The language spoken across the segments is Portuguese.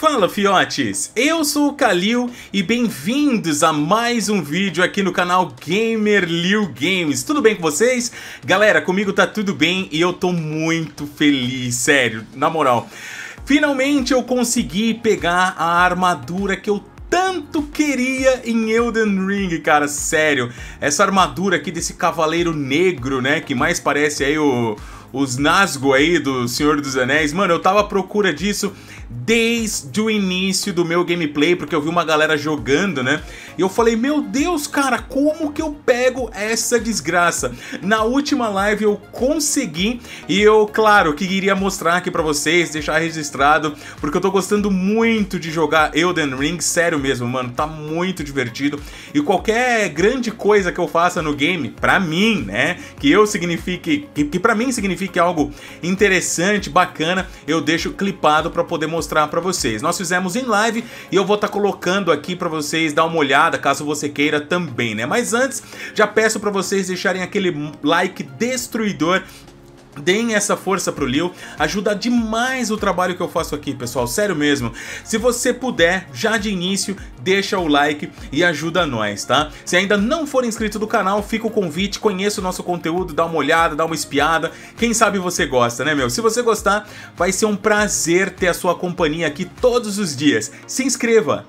Fala fiotes, eu sou o Kalil e bem-vindos a mais um vídeo aqui no canal Gamer Liu Games. Tudo bem com vocês? Galera, comigo tá tudo bem e eu tô muito feliz, sério, na moral. Finalmente eu consegui pegar a armadura que eu tanto queria em Elden Ring, cara, sério. Essa armadura aqui desse cavaleiro negro, né, que mais parece aí os Nazgûl aí do Senhor dos Anéis. Mano, eu tava à procura disso desde o início do meu gameplay, porque eu vi uma galera jogando, né? E eu falei, meu Deus, cara, como que eu pego essa desgraça? Na última live eu consegui e eu, claro, que iria mostrar aqui pra vocês, deixar registrado, porque eu tô gostando muito de jogar Elden Ring, sério mesmo, mano, tá muito divertido. E qualquer grande coisa que eu faça no game, pra mim, né, que pra mim signifique algo interessante, bacana, eu deixo clipado pra poder mostrar pra vocês. Nós fizemos em live e eu vou estar colocando aqui pra vocês dar uma olhada, caso você queira também, né? Mas antes, já peço pra vocês deixarem aquele like destruidor. Deem essa força pro Liu, ajuda demais o trabalho que eu faço aqui, pessoal, sério mesmo. Se você puder, já de início, deixa o like e ajuda nós, tá? Se ainda não for inscrito do canal, fica o convite, conheça o nosso conteúdo, dá uma olhada, dá uma espiada, quem sabe você gosta, né, meu? Se você gostar, vai ser um prazer ter a sua companhia aqui todos os dias. Se inscreva!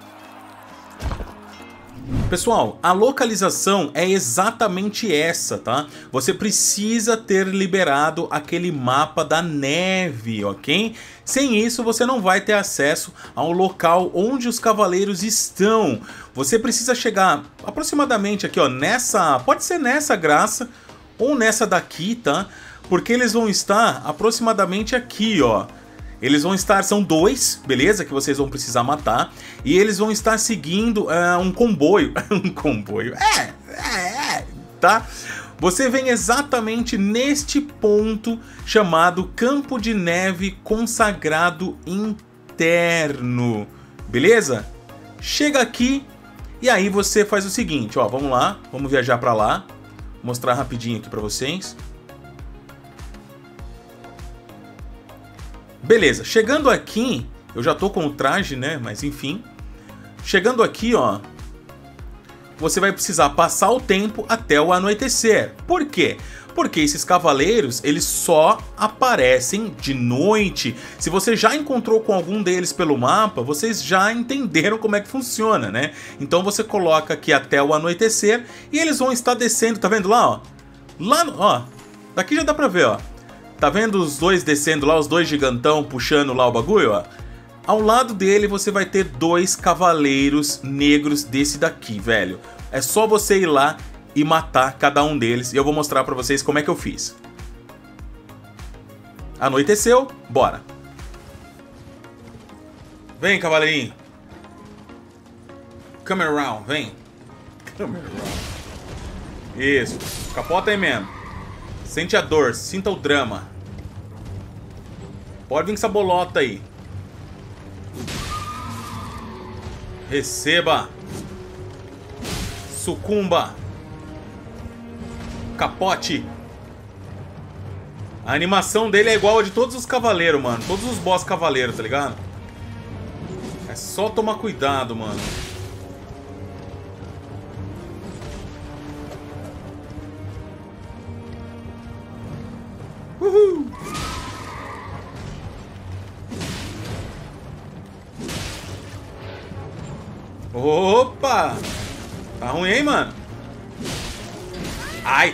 Pessoal, a localização é exatamente essa, tá? Você precisa ter liberado aquele mapa da neve, ok? Sem isso, você não vai ter acesso ao local onde os cavaleiros estão. Você precisa chegar aproximadamente aqui, ó, nessa... Pode ser nessa graça ou nessa daqui, tá? Porque eles vão estar aproximadamente aqui, ó. Eles vão estar, são dois, beleza? Que vocês vão precisar matar. E eles vão estar seguindo um comboio. Um comboio. Tá? Você vem exatamente neste ponto chamado Campo de Neve Consagrado Interno. Beleza? Chega aqui e aí você faz o seguinte, ó. Vamos lá, vamos viajar pra lá. Vou mostrar rapidinho aqui pra vocês. Beleza, chegando aqui, eu já tô com o traje, né, mas enfim. Chegando aqui, ó, você vai precisar passar o tempo até o anoitecer. Por quê? Porque esses cavaleiros, eles só aparecem de noite. Se você já encontrou com algum deles pelo mapa, vocês já entenderam como é que funciona, né? Então você coloca aqui até o anoitecer e eles vão estar descendo, tá vendo lá, ó? Lá, ó, daqui já dá pra ver, ó. Tá vendo os dois descendo lá, os dois gigantão puxando lá o bagulho, ó? Ao lado dele você vai ter dois cavaleiros negros desse daqui, velho. É só você ir lá e matar cada um deles e eu vou mostrar pra vocês como é que eu fiz. Anoiteceu, bora. Vem, cavaleirinho. Come around, vem. Come around. Isso, capota aí mesmo. Sente a dor, sinta o drama. Pode vir com essa bolota aí. Receba. Sucumba. Capote. A animação dele é igual a de todos os cavaleiros, mano. Todos os boss cavaleiros, tá ligado? É só tomar cuidado, mano. Uhul. Opa! Tá ruim, hein, mano? Ai!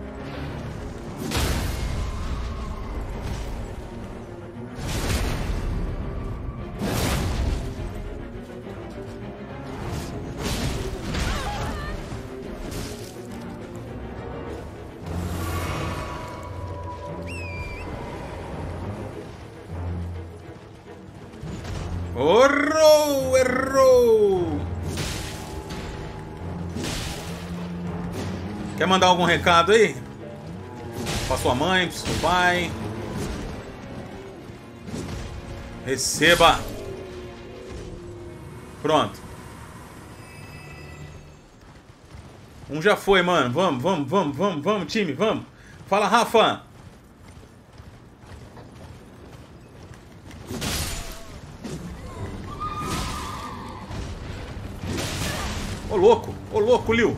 Errou! Errou! Quer mandar algum recado aí? Pra sua mãe, pro seu pai? Receba! Pronto. Um já foi, mano. Vamos, time, vamos. Fala, Rafa. Ô louco, Liu.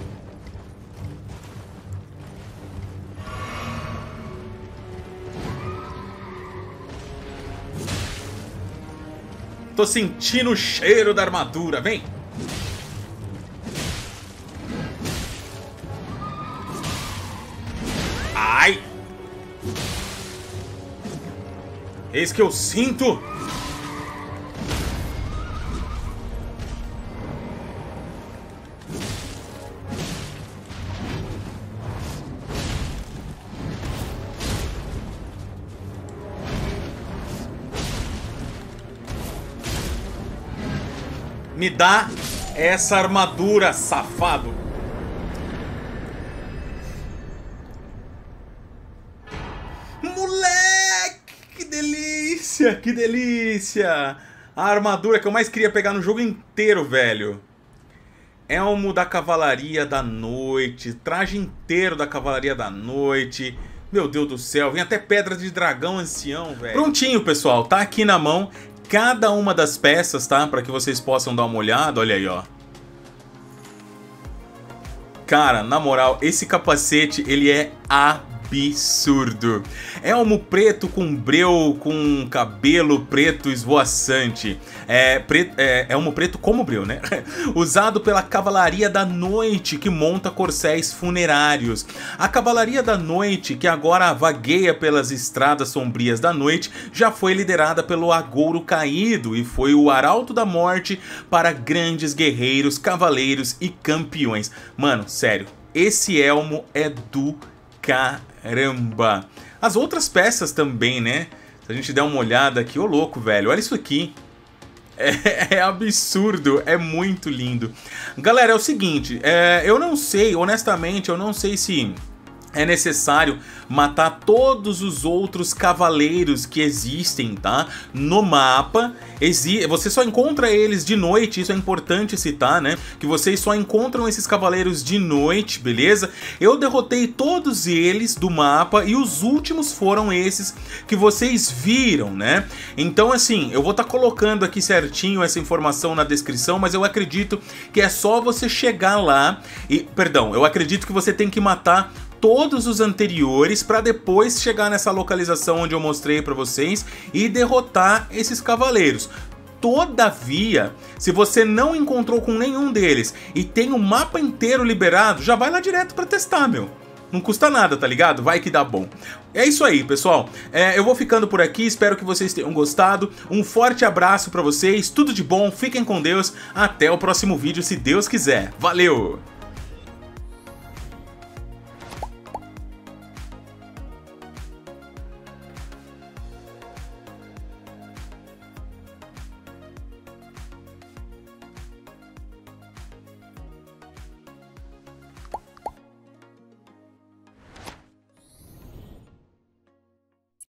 Tô sentindo o cheiro da armadura, vem! Ai! Eis que eu sinto! Me dá essa armadura, safado. Moleque, que delícia, que delícia. A armadura que eu mais queria pegar no jogo inteiro, velho. Elmo da Cavalaria da Noite, traje inteiro da Cavalaria da Noite. Meu Deus do céu, vem até pedra de dragão ancião, velho. Prontinho, pessoal, tá aqui na mão cada uma das peças, tá? Para que vocês possam dar uma olhada, olha aí, ó. Cara, na moral, esse capacete, ele é absurdo. Elmo preto com breu, com cabelo preto esvoaçante. Elmo preto como breu, né? Usado pela Cavalaria da Noite, que monta corcéis funerários. A Cavalaria da Noite, que agora vagueia pelas estradas sombrias da noite, já foi liderada pelo Agouro Caído e foi o arauto da morte para grandes guerreiros, cavaleiros e campeões. Mano, sério, esse elmo é do caramba. As outras peças também, né? Se a gente der uma olhada aqui, ô louco, velho, olha isso aqui. É absurdo, é muito lindo. Galera, é o seguinte, eu não sei, honestamente, eu não sei se é necessário matar todos os outros cavaleiros que existem, tá? No mapa, você só encontra eles de noite, isso é importante citar, né? Que vocês só encontram esses cavaleiros de noite, beleza? Eu derrotei todos eles do mapa e os últimos foram esses que vocês viram, né? Então, assim, eu vou estar colocando aqui certinho essa informação na descrição, mas eu acredito que é só você chegar lá e... Perdão, eu acredito que você tem que matar todos os anteriores para depois chegar nessa localização onde eu mostrei para vocês e derrotar esses cavaleiros. Todavia, se você não encontrou com nenhum deles e tem o mapa inteiro liberado, já vai lá direto para testar, meu. Não custa nada, tá ligado? Vai que dá bom. É isso aí, pessoal. Eu vou ficando por aqui, espero que vocês tenham gostado. Um forte abraço para vocês, tudo de bom, fiquem com Deus. Até o próximo vídeo, se Deus quiser. Valeu!